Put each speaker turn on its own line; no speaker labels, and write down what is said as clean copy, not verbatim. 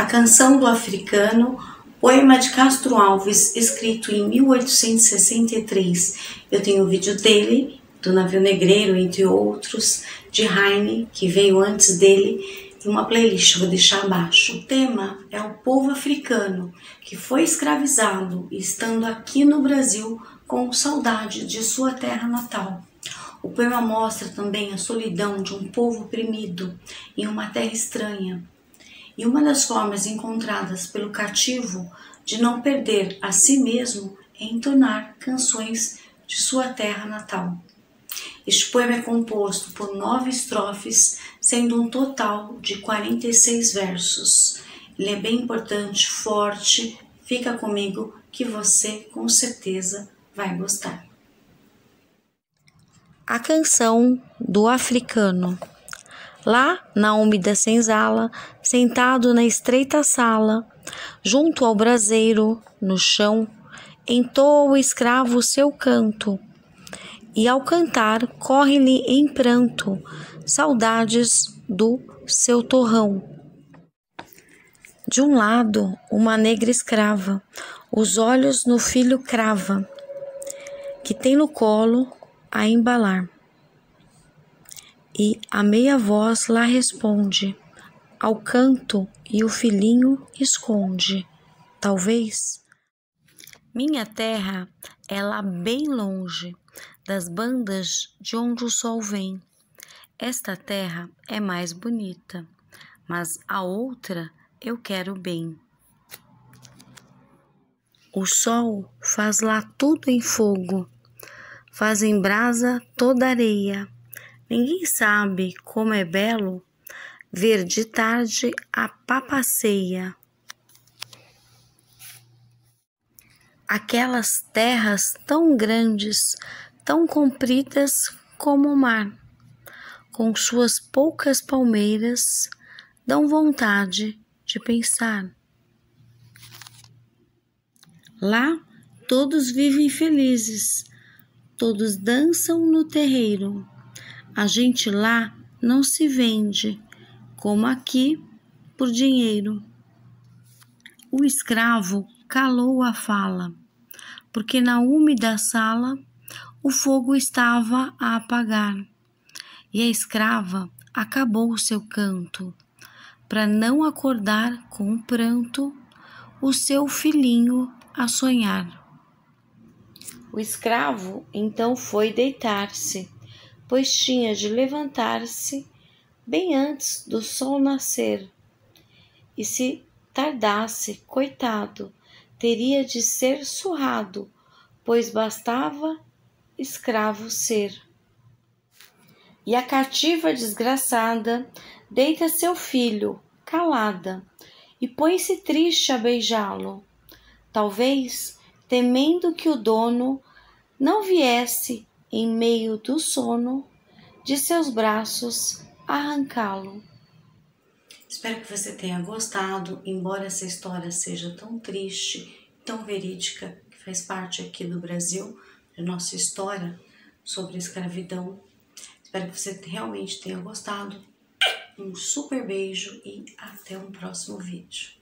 A Canção do Africano, poema de Castro Alves, escrito em 1863. Eu tenho o vídeo dele, do Navio Negreiro, entre outros, de Heine, que veio antes dele, e uma playlist, vou deixar abaixo. O tema é o povo africano, que foi escravizado e estando aqui no Brasil com saudade de sua terra natal. O poema mostra também a solidão de um povo oprimido em uma terra estranha. E uma das formas encontradas pelo cativo de não perder a si mesmo é entonar canções de sua terra natal. Este poema é composto por 9 estrofes, sendo um total de 46 versos. Ele é bem importante, forte, fica comigo que você com certeza vai gostar.
A Canção do Africano. Lá na úmida senzala, sentado na estreita sala, junto ao braseiro, no chão, entoa o escravo seu canto, e ao cantar corre-lhe em pranto saudades do seu torrão. De um lado, uma negra escrava, os olhos no filho crava, que tem no colo a embalar. E a meia voz lá responde ao canto e o filhinho esconde. Talvez minha terra é lá bem longe das bandas de onde o sol vem. Esta terra é mais bonita, mas a outra eu quero bem. O sol faz lá tudo em fogo, faz em brasa toda areia. Ninguém sabe como é belo ver de tarde a papaceia. Aquelas terras tão grandes, tão compridas como o mar, com suas poucas palmeiras, dão vontade de pensar. Lá todos vivem felizes, todos dançam no terreiro. A gente lá não se vende, como aqui, por dinheiro. O escravo calou a fala, porque na úmida sala o fogo estava a apagar, e a escrava acabou o seu canto, para não acordar com pranto o seu filhinho a sonhar. O escravo então foi deitar-se, pois tinha de levantar-se bem antes do sol nascer. E se tardasse, coitado, teria de ser surrado, pois bastava escravo ser. E a cativa desgraçada deita seu filho, calada, e põe-se triste a beijá-lo, talvez temendo que o dono não viesse em meio do sono de seus braços arrancá-lo.
Espero que você tenha gostado, embora essa história seja tão triste, tão verídica, que faz parte aqui do Brasil, da nossa história sobre a escravidão. Espero que você realmente tenha gostado. Um super beijo e até um próximo vídeo.